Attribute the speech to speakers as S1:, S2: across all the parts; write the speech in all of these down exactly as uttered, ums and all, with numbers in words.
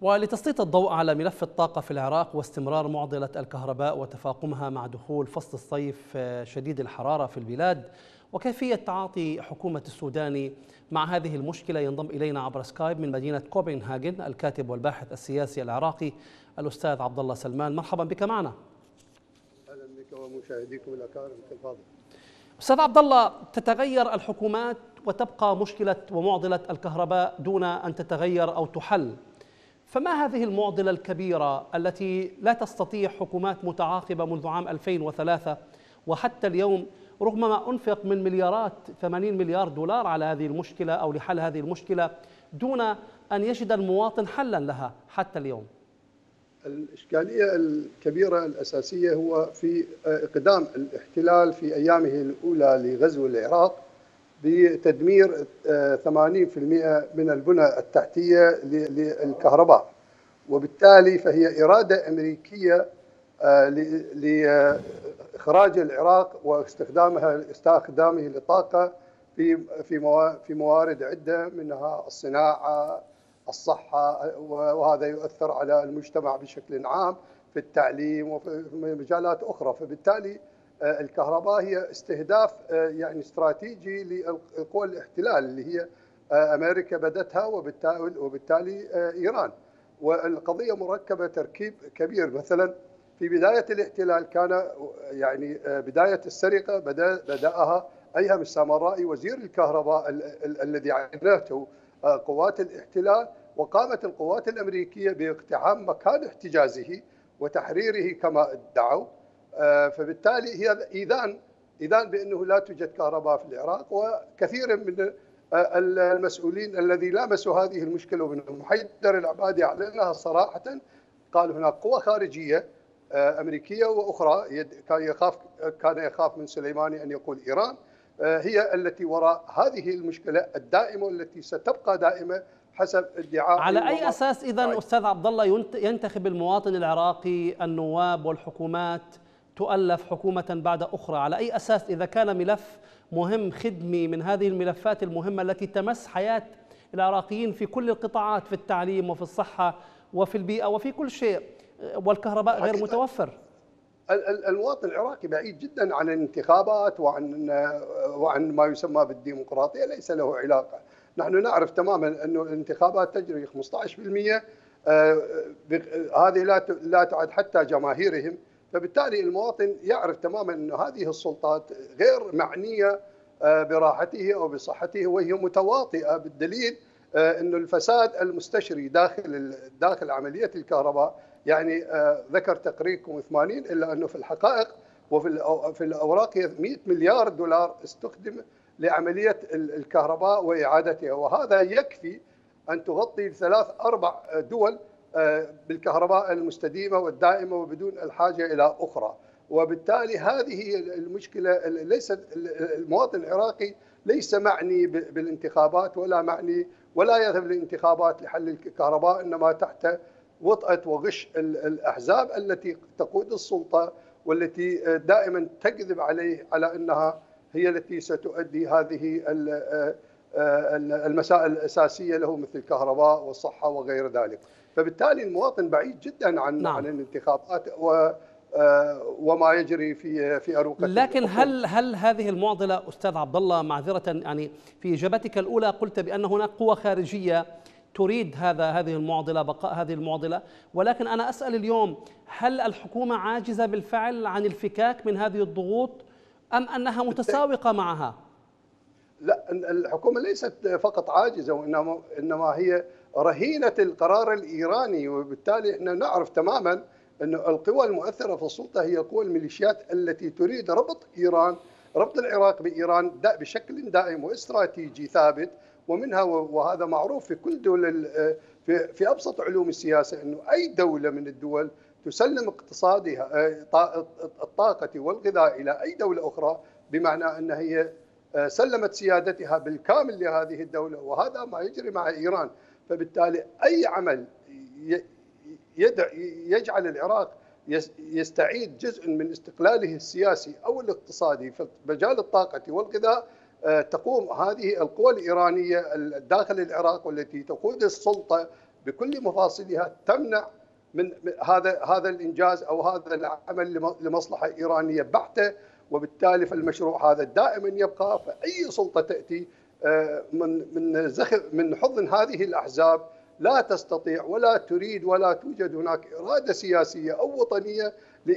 S1: ولتسليط الضوء على ملف الطاقة في العراق واستمرار معضلة الكهرباء وتفاقمها مع دخول فصل الصيف شديد الحرارة في البلاد وكيفية تعاطي حكومة السودان مع هذه المشكلة، ينضم إلينا عبر سكايب من مدينة كوبنهاغن الكاتب والباحث السياسي العراقي الأستاذ عبد الله سلمان. مرحبا بك معنا.
S2: اهلا بك ومشاهديكم الاكارم الفاضل.
S1: أستاذ عبد الله، تتغير الحكومات وتبقى مشكلة ومعضلة الكهرباء دون أن تتغير أو تحل، فما هذه المعضلة الكبيرة التي لا تستطيع حكومات متعاقبة منذ عام ألفين وثلاثة وحتى اليوم، رغم ما أنفق من مليارات ثمانين مليار دولار على هذه المشكلة أو لحل هذه المشكلة دون أن يجد المواطن حلا لها حتى اليوم؟
S2: الإشكالية الكبيرة الأساسية هو في إقدام الاحتلال في أيامه الأولى لغزو العراق بتدمير ثمانين بالمئة من البنى التحتية للكهرباء، وبالتالي فهي إرادة أمريكية لإخراج العراق واستخدامها استخدامه للطاقة في في في موارد عدة، منها الصناعة، الصحة، وهذا يؤثر على المجتمع بشكل عام في التعليم وفي مجالات أخرى. فبالتالي الكهرباء هي استهداف يعني استراتيجي لقوى الاحتلال اللي هي أمريكا بدتها وبالتالي وبالتالي إيران. والقضية مركبة تركيب كبير. مثلا في بداية الاحتلال كان يعني بداية السرقة بدأ بدأها أيهم السامرائي وزير الكهرباء الذي عينته قوات الاحتلال، وقامت القوات الأمريكية باقتحام مكان احتجازه وتحريره كما ادعوا. فبالتالي هي إذان إذان بأنه لا توجد كهرباء في العراق، وكثير من المسؤولين الذي لامسوا هذه المشكلة ومنهم حيدر العبادي أعلنها صراحة، قال هناك قوى خارجية أمريكية وأخرى كان يخاف كان يخاف من سليماني أن يقول إيران هي التي وراء هذه المشكلة الدائمة والتي ستبقى دائمة حسب ادعاء.
S1: على أي أساس إذن أستاذ عبد الله ينتخب المواطن العراقي النواب والحكومات تؤلف حكومة بعد أخرى؟ على أي أساس إذا كان ملف مهم خدمي من هذه الملفات المهمة التي تمس حياة العراقيين في كل القطاعات، في التعليم وفي الصحة وفي البيئة وفي كل شيء، والكهرباء غير متوفر؟
S2: المواطن العراقي بعيد جدا عن الانتخابات وعن وعن ما يسمى بالديمقراطية، ليس له علاقة. نحن نعرف تماما أنه الانتخابات تجري خمسة عشر بالمئة، هذه لا لا تعد حتى جماهيرهم. فبالتالي المواطن يعرف تماما أن هذه السلطات غير معنية براحته أو بصحته، وهي متواطئة، بالدليل أنه الفساد المستشري داخل داخل عملية الكهرباء. يعني ذكر تقريركم ثمانين، إلا أنه في الحقائق وفي في الأوراق مئة مليار دولار استخدم لعملية الكهرباء وإعادتها، وهذا يكفي أن تغطي ثلاث أربع دول بالكهرباء المستديمة والدائمة وبدون الحاجة إلى أخرى. وبالتالي هذه المشكلة. ليس المواطن العراقي ليس معني بالانتخابات ولا معني ولا يذهب للانتخابات لحل الكهرباء، إنما تحت وطأة وغش الأحزاب التي تقود السلطة والتي دائما تكذب عليه على أنها هي التي ستؤدي هذه المسائل الأساسية له مثل الكهرباء والصحة وغير ذلك. فبالتالي المواطن بعيد جدا عن نعم. عن الانتخابات و وما يجري في في أروقة.
S1: لكن هل هل هذه المعضلة أستاذ عبد الله، معذرة، يعني في إجابتك الأولى قلت بأن هناك قوى خارجية تريد هذا هذه المعضلة، بقاء هذه المعضلة، ولكن أنا أسأل اليوم هل الحكومة عاجزة بالفعل عن الفكاك من هذه الضغوط أم أنها متساوقة معها؟
S2: لا، الحكومة ليست فقط عاجزة، وإنما إنما هي رهينة القرار الإيراني. وبالتالي احنا نعرف تماما أن القوى المؤثرة في السلطة هي قوى الميليشيات التي تريد ربط إيران ربط العراق بإيران بشكل دائم واستراتيجي ثابت. ومنها وهذا معروف في كل دول في في ابسط علوم السياسه، انه اي دوله من الدول تسلم اقتصادها الطاقه والغذاء الى اي دوله اخرى، بمعنى ان هي سلمت سيادتها بالكامل لهذه الدوله، وهذا ما يجري مع ايران. فبالتالي اي عمل يجعل العراق يستعيد جزء من استقلاله السياسي او الاقتصادي في مجال الطاقه والغذاء، تقوم هذه القوى الإيرانية داخل العراق والتي تقود السلطة بكل مفاصلها تمنع من هذا هذا الانجاز او هذا العمل لمصلحه ايرانيه بحته، وبالتالي فالمشروع هذا دائما يبقى. فاي سلطه تاتي من من زخم من حضن هذه الاحزاب لا تستطيع ولا تريد ولا توجد هناك اراده سياسيه او وطنيه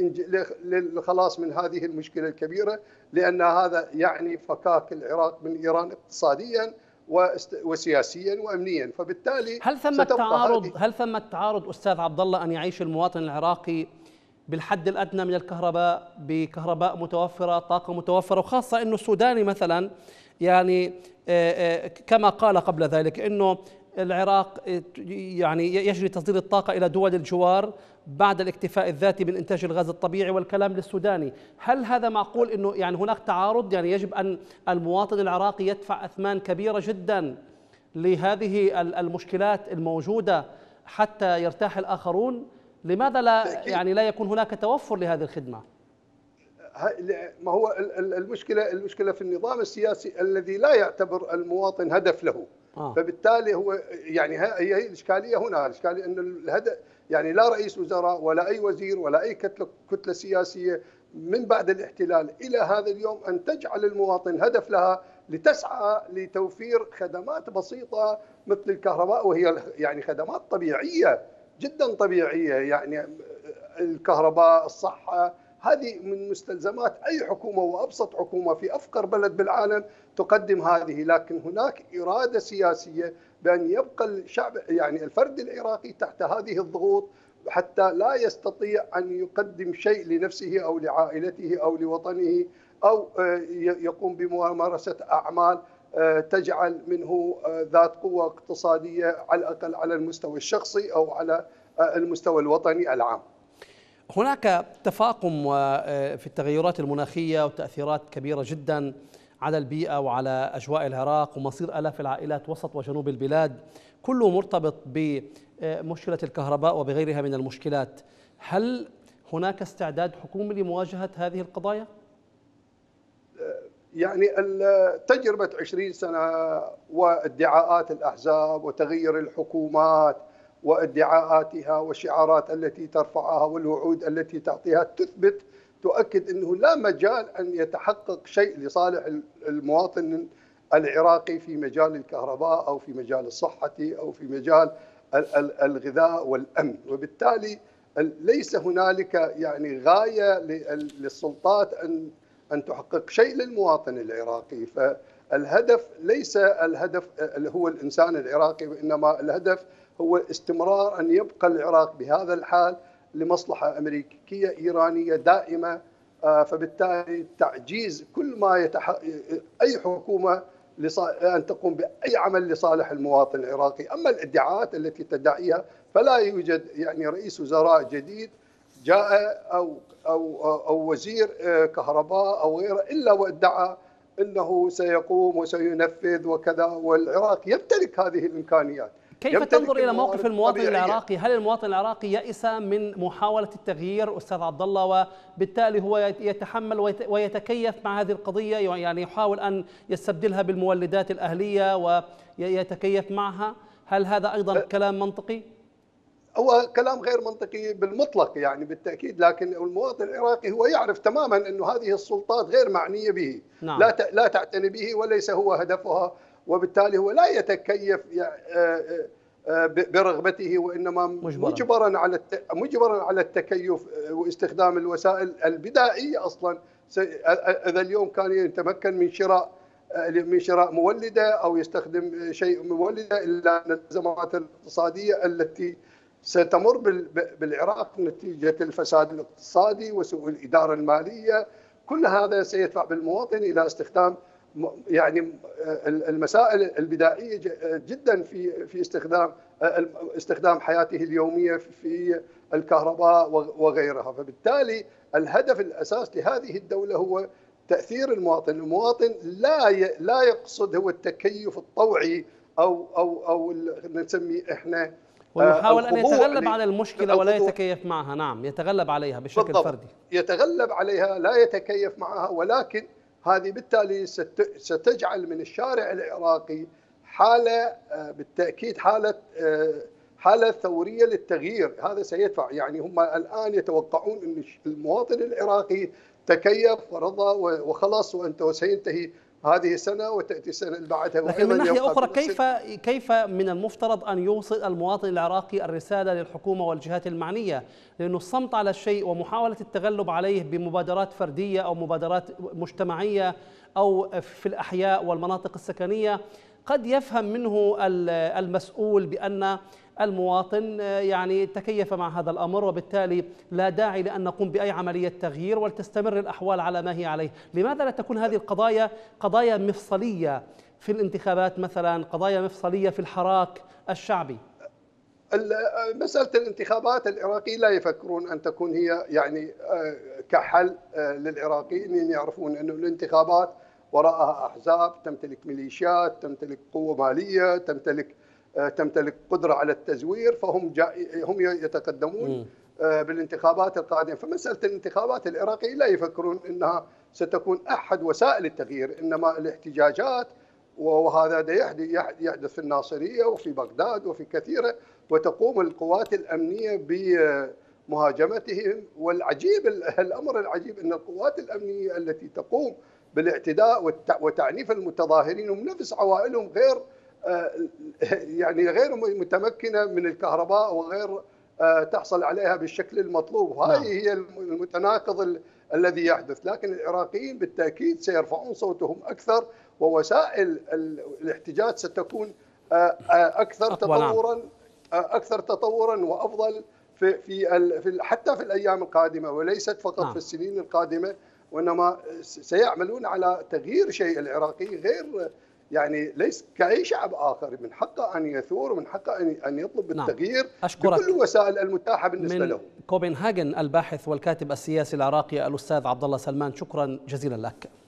S2: للخلاص من هذه المشكله الكبيره، لان هذا يعني فكاك العراق من ايران اقتصاديا وسياسيا وامنيا. فبالتالي
S1: هل ثم تعارض هل ثم تعارض استاذ عبد الله ان يعيش المواطن العراقي بالحد الادنى من الكهرباء بكهرباء متوفره، طاقه متوفره، وخاصه انه السوداني مثلا يعني كما قال قبل ذلك انه العراق يعني يجري تصدير الطاقه الى دول الجوار بعد الاكتفاء الذاتي من انتاج الغاز الطبيعي، والكلام للسوداني. هل هذا معقول انه يعني هناك تعارض؟ يعني يجب ان المواطن العراقي يدفع اثمان كبيره جدا لهذه المشكلات الموجوده حتى يرتاح الاخرون؟ لماذا لا يعني لا يكون هناك توفر لهذه الخدمه؟
S2: ما هو المشكله المشكله في النظام السياسي الذي لا يعتبر المواطن هدف له. آه. فبالتالي هو يعني هي الاشكاليه هنا، الاشكاليه ان الهدف يعني لا رئيس وزراء ولا اي وزير ولا اي كتله كتله سياسيه من بعد الاحتلال الى هذا اليوم ان تجعل المواطن هدف لها لتسعى لتوفير خدمات بسيطه مثل الكهرباء، وهي يعني خدمات طبيعيه جدا طبيعيه، يعني الكهرباء، الصحه، هذه من مستلزمات أي حكومة وأبسط حكومة في أفقر بلد بالعالم تقدم هذه. لكن هناك إرادة سياسية بأن يبقى الشعب يعني الفرد العراقي تحت هذه الضغوط حتى لا يستطيع أن يقدم شيء لنفسه أو لعائلته أو لوطنه، أو يقوم بممارسة أعمال تجعل منه ذات قوة اقتصادية على الأقل على المستوى الشخصي أو على المستوى الوطني العام.
S1: هناك تفاقم في التغيرات المناخية وتأثيرات كبيرة جدا على البيئة وعلى أجواء العراق ومصير آلاف العائلات وسط وجنوب البلاد، كله مرتبط بمشكلة الكهرباء وبغيرها من المشكلات. هل هناك استعداد حكومي لمواجهة هذه القضايا؟
S2: يعني تجربة عشرين سنة وادعاءات الأحزاب وتغيير الحكومات وادعاءاتها والشعارات التي ترفعها والوعود التي تعطيها تثبت تؤكد أنه لا مجال أن يتحقق شيء لصالح المواطن العراقي في مجال الكهرباء أو في مجال الصحة أو في مجال الغذاء والأمن. وبالتالي ليس هنالك يعني غاية للسلطات أن أن تحقق شيء للمواطن العراقي. فالهدف ليس الهدف اللي هو الإنسان العراقي، وإنما الهدف هو استمرار أن يبقى العراق بهذا الحال لمصلحة أمريكية إيرانية دائمة. فبالتالي تعجيز كل ما يتح... أي حكومة أن تقوم بأي عمل لصالح المواطن العراقي. أما الادعاءات التي تدعيها فلا يوجد يعني رئيس وزراء جديد جاء أو أو أو وزير كهرباء أو غيره إلا وادعى أنه سيقوم وسينفذ وكذا، والعراق يمتلك هذه الإمكانيات.
S1: كيف تنظر إلى موقف المواطن العراقي؟ هل المواطن العراقي يئس من محاولة التغيير أستاذ عبد الله، وبالتالي هو يتحمل ويتكيف مع هذه القضية، يعني يحاول أن يستبدلها بالمولدات الأهلية ويتكيف معها؟ هل هذا أيضا كلام منطقي؟
S2: هو كلام غير منطقي بالمطلق يعني بالتأكيد، لكن المواطن العراقي هو يعرف تماما أن هذه السلطات غير معنية به. نعم. لا لا تعتني به وليس هو هدفها، وبالتالي هو لا يتكيف برغبته، وإنما مجبرا, مجبرا على مجبرا على التكيف واستخدام الوسائل البدائية. أصلا إذا اليوم كان يتمكن من شراء من شراء مولدة أو يستخدم شيء مولدة، إلا أن الأزمات الاقتصادية التي ستمر بالعراق نتيجة الفساد الاقتصادي وسوء الإدارة المالية، كل هذا سيدفع بالمواطن إلى استخدام يعني المسائل البدائية جدا في في استخدام استخدام حياته اليومية في الكهرباء وغيرها. فبالتالي الهدف الأساس لهذه الدولة هو تأثير المواطن. المواطن لا لا يقصد هو التكيف الطوعي أو أو أو نسميه احنا
S1: ويحاول أن يتغلب على المشكلة ولا يتكيف معها. نعم، يتغلب عليها بشكل
S2: بالضبط.
S1: فردي،
S2: يتغلب عليها لا يتكيف معها، ولكن هذه بالتالي ستجعل من الشارع العراقي حالة بالتأكيد حالة حالة ثورية للتغيير. هذا سيدفع، يعني هم الآن يتوقعون أن المواطن العراقي تكيف ورضى وخلاص وأنت سينتهي هذه السنة وتأتي السنة اللي بعدها.
S1: لكن من ناحية أخرى كيف كيف من المفترض أن يوصل المواطن العراقي الرسالة للحكومة والجهات المعنية؟ لأنه الصمت على الشيء ومحاولة التغلب عليه بمبادرات فردية أو مبادرات مجتمعية أو في الأحياء والمناطق السكنية قد يفهم منه المسؤول بأن المواطن يعني تكيف مع هذا الأمر، وبالتالي لا داعي لأن نقوم بأي عملية تغيير ولتستمر الأحوال على ما هي عليه. لماذا لا تكون هذه القضايا قضايا مفصلية في الانتخابات مثلا، قضايا مفصلية في الحراك الشعبي؟
S2: مسألة الانتخابات العراقيين لا يفكرون أن تكون هي يعني كحل للعراقيين، أن يعرفون أن الانتخابات وراءها أحزاب تمتلك ميليشيات، تمتلك قوة مالية، تمتلك تمتلك قدرة على التزوير، فهم هم يتقدمون بالانتخابات القادمة. فمسألة الانتخابات العراقيين لا يفكرون أنها ستكون أحد وسائل التغيير، إنما الاحتجاجات، وهذا يحدث في الناصرية وفي بغداد وفي كثيرة، وتقوم القوات الأمنية بمهاجمتهم. والعجيب الأمر العجيب أن القوات الأمنية التي تقوم بالاعتداء وتعنيف المتظاهرين هم نفس عوائلهم غير يعني غير متمكنة من الكهرباء وغير تحصل عليها بالشكل المطلوب. وهذه هي المتناقض الذي يحدث. لكن العراقيين بالتأكيد سيرفعون صوتهم أكثر، ووسائل الاحتجاج ستكون أكثر تطورا أكثر تطورا وأفضل في في حتى في الأيام القادمة، وليست فقط في السنين القادمة، وإنما سيعملون على تغيير شيء. العراقي غير يعني ليس كأي شعب آخر، من حقه أن يثور ومن حقه أن يطلب التغيير بكل الوسائل المتاحة بالنسبة له.
S1: من كوبنهاجن الباحث والكاتب السياسي العراقي الأستاذ عبد الله سلمان، شكرا جزيلا لك.